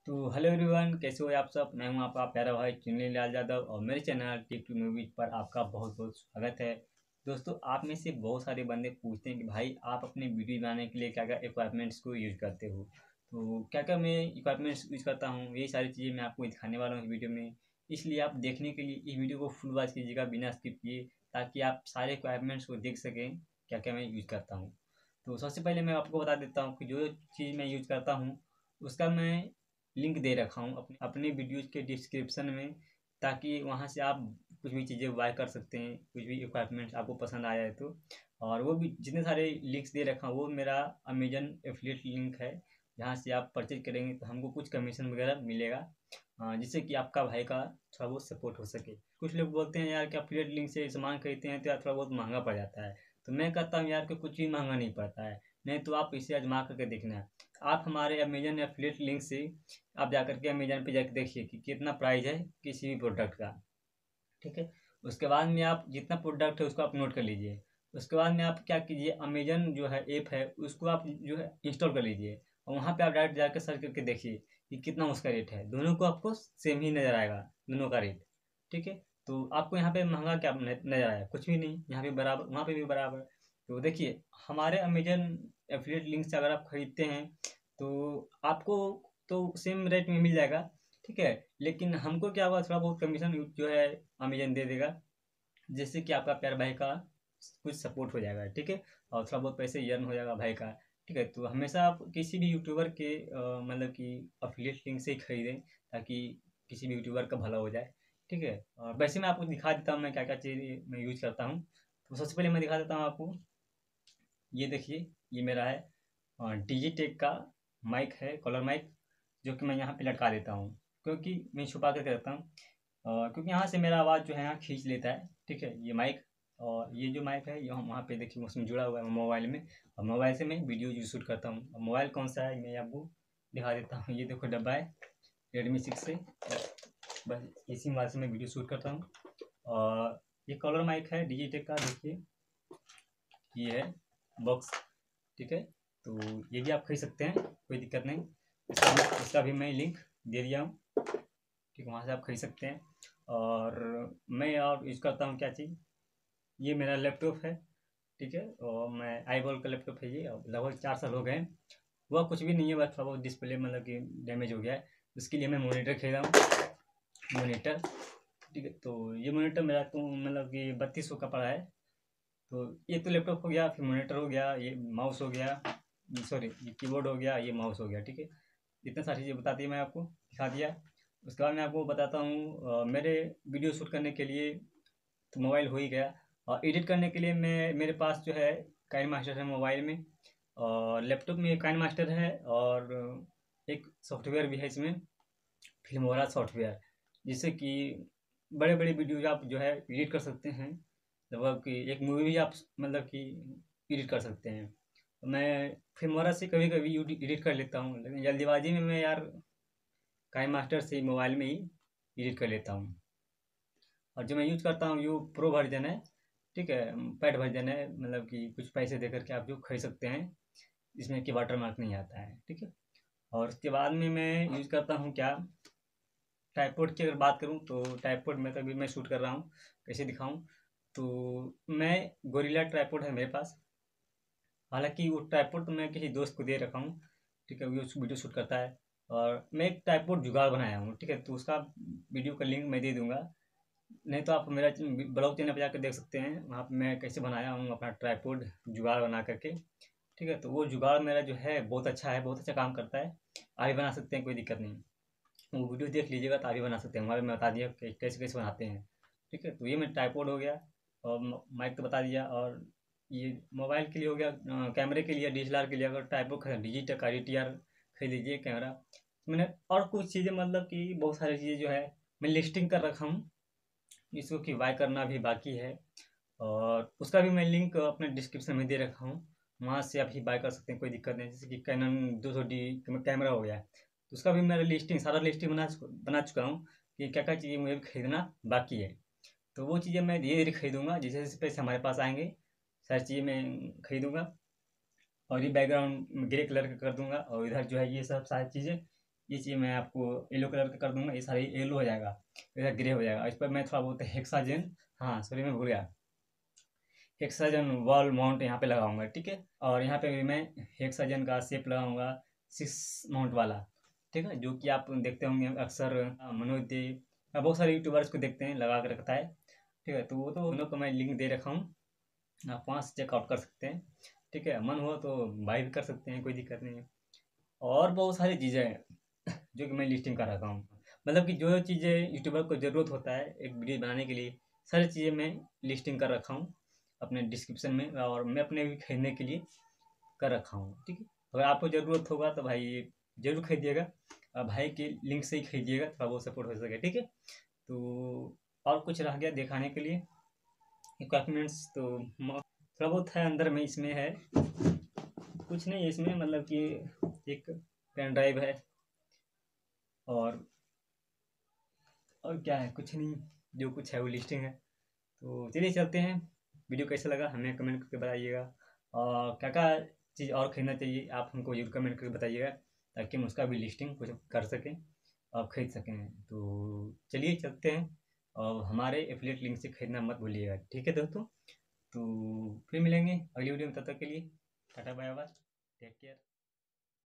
तो hello everyone, कैसे हो आप सब। मैं हूं आपका प्यारा भाई चुन्नी लाल यादव और मेरे चैनल टिक टू मूवीज पर आपका बहुत बहुत स्वागत है। दोस्तों, आप में से बहुत सारे बंदे पूछते हैं कि भाई आप अपने वीडियो बनाने के लिए क्या क्या इक्विपमेंट्स को यूज करते हो। तो क्या क्या मैं इक्विपमेंट्स यूज करता हूँ, ये सारी चीज़ें मैं आपको दिखाने वाला हूँ इस वीडियो में। इसलिए आप देखने के लिए इस वीडियो को फुल वॉच कीजिएगा बिना स्किप किए, ताकि आप सारे इक्विपमेंट्स को देख सकें क्या क्या मैं यूज करता हूँ। तो सबसे पहले मैं आपको बता देता हूँ कि जो चीज़ मैं यूज करता हूँ उसका मैं लिंक दे रखा हूँ अपने अपने वीडियोज़ के डिस्क्रिप्शन में, ताकि वहाँ से आप कुछ भी चीज़ें बाय कर सकते हैं, कुछ भी इक्विपमेंट्स आपको पसंद आया है तो। और वो भी जितने सारे लिंक्स दे रखा हूँ वो मेरा अमेजन एफिलिएट लिंक है, जहाँ से आप परचेज करेंगे तो हमको कुछ कमीशन वगैरह मिलेगा, जिससे कि आपका भाई का थोड़ा बहुत सपोर्ट हो सके। कुछ लोग बोलते हैं यार कि एफिलिएट लिंक से सामान खरीदते हैं तो यार थोड़ा बहुत महंगा पड़ जाता है। तो मैं कहता हूँ यार कि कुछ भी महंगा नहीं पड़ता है, नहीं तो आप इसे आजमा करके देखना। आप हमारे अमेजन एफिलिएट लिंक से आप जा कर के अमेजन पे जाकर देखिए कि कितना प्राइस है किसी भी प्रोडक्ट का। ठीक है। उसके बाद में आप जितना प्रोडक्ट है उसको आप नोट कर लीजिए। उसके बाद में आप क्या कीजिए, अमेजन जो है ऐप है उसको आप जो है इंस्टॉल कर लीजिए, और वहाँ पे आप डायरेक्ट जाकर सर्च करके देखिए कि कितना उसका रेट है। दोनों को आपको सेम ही नज़र आएगा, दोनों का रेट। ठीक है। तो आपको यहाँ पे महंगा क्या नज़र आया, कुछ भी नहीं, यहाँ पे बराबर वहाँ पे भी बराबर। तो देखिए, हमारे अमेजन एफिलिएट लिंक से अगर आप खरीदते हैं तो आपको तो सेम रेट में मिल जाएगा। ठीक है। लेकिन हमको क्या होगा, थोड़ा बहुत कमीशन जो है अमेजन दे देगा, जिससे कि आपका प्यार भाई का कुछ सपोर्ट हो जाएगा। ठीक है। और थोड़ा बहुत पैसे अर्न हो जाएगा भाई का। ठीक है। तो हमेशा आप किसी भी यूट्यूबर के मतलब कि अफिलिएट लिंक से ही खरीदें, ताकि किसी भी यूट्यूबर का भला हो जाए। ठीक है। और वैसे मैं आपको दिखा देता हूँ मैं क्या क्या चीज़ मैं यूज करता हूँ। तो सबसे पहले मैं दिखा देता हूँ आपको। ये देखिए, ये मेरा है डिजिटेक का माइक है, कॉलर माइक, जो कि मैं यहाँ पे लटका देता हूँ, क्योंकि मैं छुपा करके रखता हूँ। क्योंकि यहाँ से मेरा आवाज़ जो है यहाँ खींच लेता है। ठीक है। ये माइक, और ये जो माइक है ये वहाँ पे देखिए उसमें जुड़ा हुआ है मोबाइल में, और मोबाइल से मैं वीडियो जो शूट करता हूँ। और मोबाइल कौन सा है मैं आपको दिखा देता हूँ। ये देखो डब्बा है रेडमी 6 से, बस इसी मोबाइल से मैं वीडियो शूट करता हूँ। और ये कॉलर माइक है डिजिटेक का, देखिए ये है बॉक्स। ठीक है। तो ये भी आप खरीद सकते हैं, कोई दिक्कत नहीं। इसका भी मैं लिंक दे दिया हूँ। ठीक, वहाँ से आप खरीद सकते हैं। और मैं और यूज़ करता हूँ क्या चीज़, ये मेरा लैपटॉप है। ठीक है। और मैं आईबॉल का लैपटॉप है ये, और लगभग 4 साल हो गए हैं। वह कुछ भी नहीं है, बस थोड़ा बहुत डिस्प्ले मतलब कि डैमेज हो गया है। उसके लिए मैं मोनीटर खरीदा हूँ, मोनीटर। ठीक है। तो ये मोनीटर मेरा तो मतलब कि 3200 का पड़ा है। तो ये तो लैपटॉप हो गया, फिर मॉनिटर हो गया, ये माउस हो गया, सॉरी ये कीबोर्ड हो गया, ये माउस हो गया। ठीक है। इतने सारी चीज़ें बता दी, मैं आपको दिखा दिया। उसके बाद मैं आपको बताता हूँ मेरे वीडियो शूट करने के लिए तो मोबाइल हो ही गया। और एडिट करने के लिए मैं मेरे पास जो है काइन मास्टर है मोबाइल में, और लैपटॉप में काइन मास्टर है, और एक सॉफ्टवेयर भी है इसमें, फिल्मोरा सॉफ्टवेयर, जिससे कि बड़े बड़े वीडियो आप जो है एडिट कर सकते हैं। मतलब कि एक मूवी भी आप मतलब कि एडिट कर सकते हैं। तो मैं फिल्मोरा से कभी कभी एडिट कर लेता हूँ, लेकिन जल्दीबाजी में मैं यार काइन मास्टर से मोबाइल में ही एडिट कर लेता हूँ। और जो मैं यूज करता हूँ वो प्रो वर्जन है। ठीक है। पेड वर्जन है, मतलब कि कुछ पैसे देकर के आप जो खरीद सकते हैं, इसमें कि वाटर मार्क नहीं आता है। ठीक है। और उसके बाद में मैं यूज करता हूँ क्या, ट्राइपॉड की अगर बात करूँ तो ट्राइपॉड में तो अभी मैं शूट कर रहा हूँ, कैसे दिखाऊँ। तो मैं गोरिल्ला ट्राइपॉड है मेरे पास। हालांकि वो ट्राइपॉड तो मैं किसी दोस्त को दे रखा हूँ। ठीक है। वो वीडियो शूट करता है। और मैं एक ट्राइपॉड जुगाड़ बनाया हूँ। ठीक है। तो उसका वीडियो का लिंक मैं दे दूंगा, नहीं तो आप मेरा ब्लॉग चैनल पर जाकर देख सकते हैं, वहाँ पे मैं कैसे बनाया हूँ अपना ट्राइपॉड जुगाड़ बना करके। ठीक है। तो वो जुगाड़ मेरा जो है बहुत अच्छा है, बहुत अच्छा काम करता है। आप भी बना सकते हैं, कोई दिक्कत नहीं। वो वीडियो देख लीजिएगा तो आप भी बना सकते हैं, हमारे में बता दिया कि कैसे कैसे बनाते हैं। ठीक है। तो ये मैं ट्राइपॉड हो गया, और माइक तो बता दिया। और ये मोबाइल के लिए हो गया, कैमरे के लिए DSLR के लिए अगर ट्राइपॉड खरीद डिजिटल का DTR खरीद लीजिए कैमरा। मैंने और कुछ चीज़ें मतलब कि बहुत सारी चीज़ें जो है मैं लिस्टिंग कर रखा हूँ, जिसको कि बाय करना भी बाकी है। और उसका भी मैं लिंक अपने डिस्क्रिप्शन में दे रखा हूँ, वहाँ से आप ही बाय कर सकते हैं, कोई दिक्कत नहीं। जैसे कि कैनन 200D कैमरा हो गया, तो उसका भी मैं लिस्टिंग सारा लिस्टिंग बना चुका हूँ कि क्या क्या चीज़ें मुझे खरीदना बाकी है। तो वो चीज़ें मैं धीरे धीरे खरीदूंगा, जैसे जैसे पैसे हमारे पास आएंगे सारी चीज़ें मैं खरीदूंगा। और ये बैकग्राउंड ग्रे कलर का कर दूंगा, और इधर जो है ये सब सारी चीज़ें ये चीज़ मैं आपको येलो कलर का कर दूंगा, ये सारा येलो हो जाएगा, इधर ग्रे हो जाएगा। इस पर मैं थोड़ा बहुत हेक्साजन, हाँ सॉरी मैं भूल गया, हेक्साजन वॉल माउंट यहाँ पे लगाऊंगा, ठीक है। और यहाँ पे भी मैं हेक्साजन का शेप लगाऊंगा 6 माउंट वाला, ठीक है, जो कि आप देखते होंगे अक्सर मनोज दे बहुत सारे यूट्यूबर्स को देखते हैं लगा के रखता है, ठीक है। तो वो तो उन लोग को मैं लिंक दे रखा हूँ, आप वहाँ से चेकआउट कर सकते हैं, ठीक है। मन हुआ तो बाय भी कर सकते हैं, कोई दिक्कत नहीं है। और बहुत सारी चीज़ें हैं जो कि मैं लिस्टिंग कर रखा हूँ, मतलब कि जो चीज़ें यूट्यूबर को ज़रूरत होता है एक वीडियो बनाने के लिए, सारी चीज़ें मैं लिस्टिंग कर रखा हूँ अपने डिस्क्रिप्शन में, और मैं अपने भी खरीदने के लिए कर रखा हूँ, ठीक है। अगर आपको ज़रूरत होगा तो भाई ज़रूर खरीदिएगा, भाई के लिंक से ही खरीदिएगा, थोड़ा बहुत सपोर्ट हो सके, ठीक है। तो और कुछ रह गया दिखाने के लिए इक्विपमेंट्स, तो थोड़ा बहुत है अंदर में, इसमें है कुछ नहीं है इसमें, मतलब कि एक पेन ड्राइव है, और क्या है, कुछ नहीं, जो कुछ है वो लिस्टिंग है। तो चलिए चलते हैं, वीडियो कैसा लगा हमें कमेंट करके बताइएगा, और क्या क्या चीज़ और खरीदना चाहिए आप हमको जरूर कमेंट करके बताइएगा, ताकि हम उसका भी लिस्टिंग कुछ कर सकें और ख़रीद सकें। तो चलिए चलते हैं, और हमारे एफिलिएट लिंक से खरीदना मत भूलिएगा, ठीक है दोस्तों। तो फिर मिलेंगे अगली वीडियो में, तब तक के लिए tata bye bye, take care.